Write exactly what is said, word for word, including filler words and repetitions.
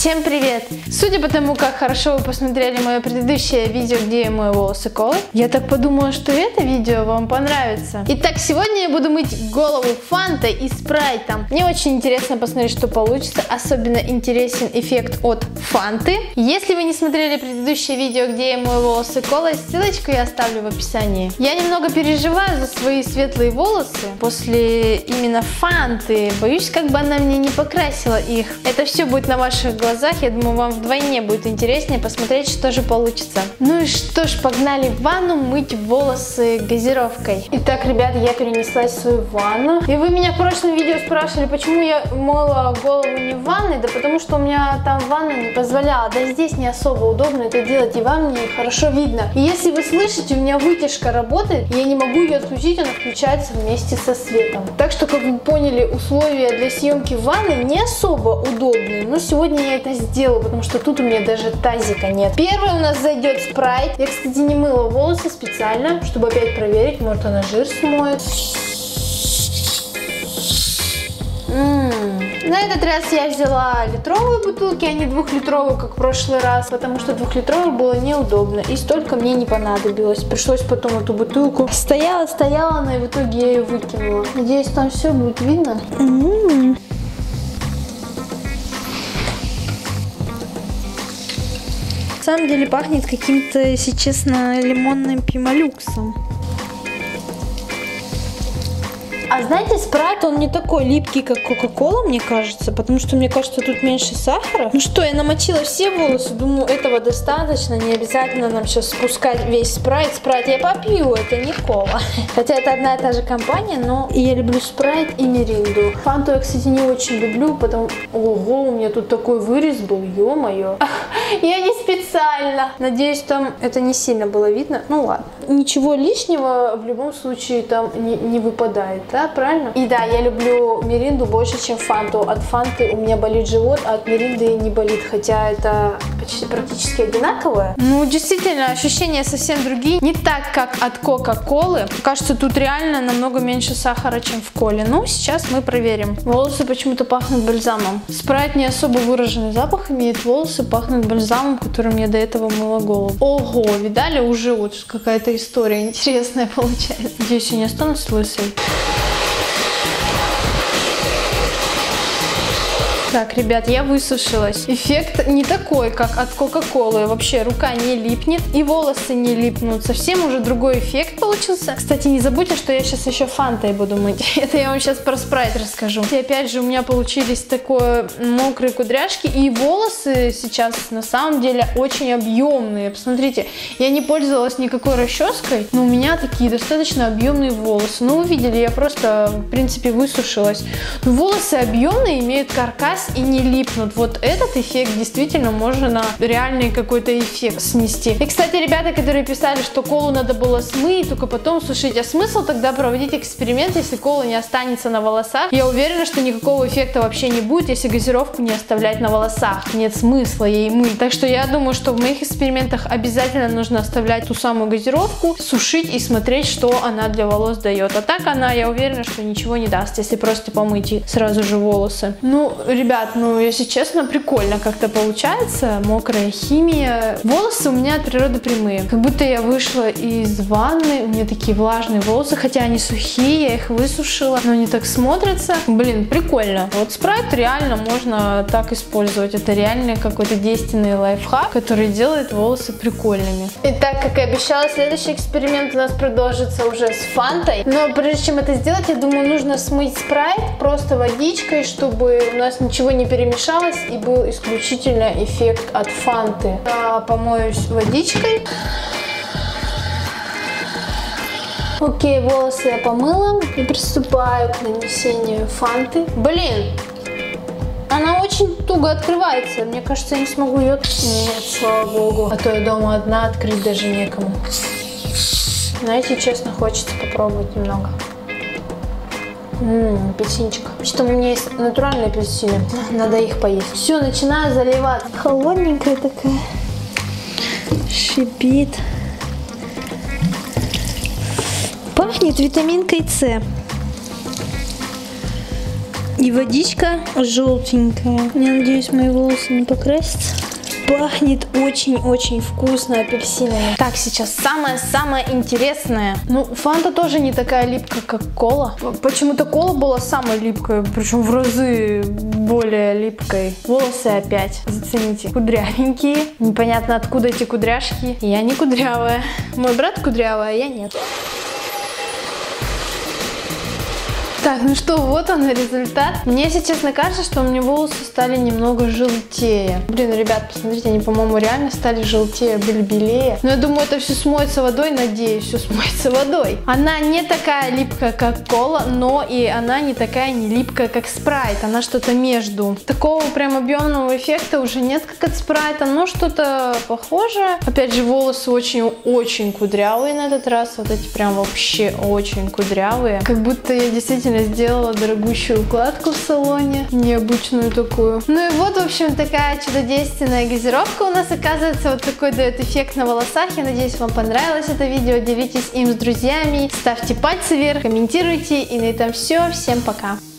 Всем привет! Судя по тому, как хорошо вы посмотрели мое предыдущее видео, где я мою волосы колы, я так подумала, что это видео вам понравится. Итак, сегодня я буду мыть голову фантой и спрайтом. Мне очень интересно посмотреть, что получится. Особенно интересен эффект от фанты. Если вы не смотрели предыдущее видео, где я мою волосы колой, ссылочку я оставлю в описании. Я немного переживаю за свои светлые волосы после именно фанты. Боюсь, как бы она мне не покрасила их. Это все будет на ваших глазах. Я думаю, вам вдвойне будет интереснее посмотреть, что же получится. Ну и что ж, погнали в ванну мыть волосы газировкой. Итак, ребят, я перенеслась в свою ванну. И вы меня в прошлом видео спрашивали, почему я мыла голову не в ванной. Да потому что у меня там ванна не позволяла. Да здесь не особо удобно это делать, и вам не хорошо видно. И если вы слышите, у меня вытяжка работает, я не могу ее отключить, она включается вместе со светом. Так что, как вы поняли, условия для съемки в ванной не особо удобные. Но сегодня я это сделаю, потому что тут у меня даже тазика нет. Первый у нас зайдет спрайт. Я, кстати, не мыла волосы специально, чтобы опять проверить, может она жир смоет. М-м. На этот раз я взяла литровые бутылки, а не двухлитровую, как в прошлый раз, потому что двухлитровую было неудобно и столько мне не понадобилось. Пришлось потом эту бутылку стояла, стояла, но и в итоге я ее выкинула. Надеюсь, там все будет видно. М-м. На самом деле пахнет каким-то, если честно, лимонным пемолюксом. А знаете, спрайт, он не такой липкий, как кока-кола, мне кажется, потому что, мне кажется, тут меньше сахара. Ну что, я намочила все волосы, думаю, этого достаточно, не обязательно нам сейчас спускать весь спрайт. Спрайт я попью, это не кола. Хотя это одна и та же компания, но я люблю спрайт и миринду. Фанту я, кстати, не очень люблю, потому... Ого, у меня тут такой вырез был, ё-моё. Я не специально. Надеюсь, там это не сильно было видно. Ну ладно. Ничего лишнего в любом случае там не, не выпадает, да, правильно? И да, я люблю миринду больше, чем фанту. От фанты у меня болит живот, а от миринды не болит, хотя это почти практически одинаковое. Ну, действительно, ощущения совсем другие. Не так, как от кока-колы. Кажется, тут реально намного меньше сахара, чем в коле. Ну, сейчас мы проверим. Волосы почему-то пахнут бальзамом. Спрайт не особо выраженный запах имеет, волосы пахнут бальзамом, которым я до этого мыла голову. Ого, видали? Уже вот какая-то история интересная получается. Надеюсь, я не останусь лысой. Так, ребят, я высушилась. Эффект не такой, как от кока-колы. Вообще, рука не липнет и волосы не липнут. Совсем уже другой эффект получился. Кстати, не забудьте, что я сейчас еще фантой буду мыть. Это я вам сейчас про спрайт расскажу. И опять же, у меня получились такое мокрые кудряшки. И волосы сейчас на самом деле очень объемные. Посмотрите, я не пользовалась никакой расческой, но у меня такие достаточно объемные волосы. Ну, вы видели, я просто, в принципе, высушилась. Но волосы объемные, имеют каркас и не липнут. Вот этот эффект действительно можно на реальный какой-то эффект снести. И, кстати, ребята, которые писали, что колу надо было смыть, только потом сушить, а смысл тогда проводить эксперимент, если кола не останется на волосах? Я уверена, что никакого эффекта вообще не будет, если газировку не оставлять на волосах. Нет смысла ей мыть. Так что я думаю, что в моих экспериментах обязательно нужно оставлять ту самую газировку, сушить и смотреть, что она для волос дает. А так она, я уверена, что ничего не даст, если просто помыть и сразу же волосы. Ну, ребята, Ребят, ну, если честно, прикольно как-то получается. Мокрая химия. Волосы у меня от природы прямые. Как будто я вышла из ванны. У меня такие влажные волосы, хотя они сухие, я их высушила. Но они так смотрятся. Блин, прикольно. Вот спрайт реально можно так использовать. Это реально какой-то действенный лайфхак, который делает волосы прикольными. Итак, как и обещала, следующий эксперимент у нас продолжится уже с фантой. Но прежде чем это сделать, я думаю, нужно смыть спрайт просто водичкой, чтобы у нас ничего не перемешалось и был исключительно эффект от фанты. Я помоюсь водичкой. Окей, волосы я помыла и приступаю к нанесению фанты. Блин, она очень туго открывается. Мне кажется, я не смогу ее... Нет, слава богу. А то я дома одна, открыть даже некому. Знаете, честно, хочется попробовать немного. Ммм, апельсинчик. Что у меня есть натуральные апельсины. Надо их поесть. Все, начинаю заливать. Холодненькая такая. Шипит. Пахнет витаминкой С. И водичка желтенькая. Я надеюсь, мои волосы не покрасятся. Пахнет очень-очень вкусно апельсинами. Так, сейчас самое-самое интересное. Ну, фанта тоже не такая липкая, как кола. Почему-то кола была самой липкой, причем в разы более липкой. Волосы опять, зацените, кудрявенькие. Непонятно, откуда эти кудряшки. Я не кудрявая. Мой брат кудрявая, а я нет. Так, ну что, вот он результат. Мне, если честно, кажется, что у меня волосы стали немного желтее. Блин, ребят, посмотрите, они, по-моему, реально стали желтее, были белее. Но я думаю, это все смоется водой, надеюсь, все смоется водой. Она не такая липкая, как кола, но и она не такая не липкая, как спрайт. Она что-то между. Такого прям объемного эффекта уже нет, как от спрайта, но что-то похожее. Опять же, волосы очень-очень кудрявые на этот раз. Вот эти прям вообще очень кудрявые. Как будто я действительно сделала дорогущую укладку в салоне, необычную такую. Ну и вот, в общем, такая чудодейственная газировка у нас, оказывается, вот такой дает эффект на волосах. Я надеюсь, вам понравилось это видео, делитесь им с друзьями, ставьте пальцы вверх, комментируйте, и на этом все. Всем пока!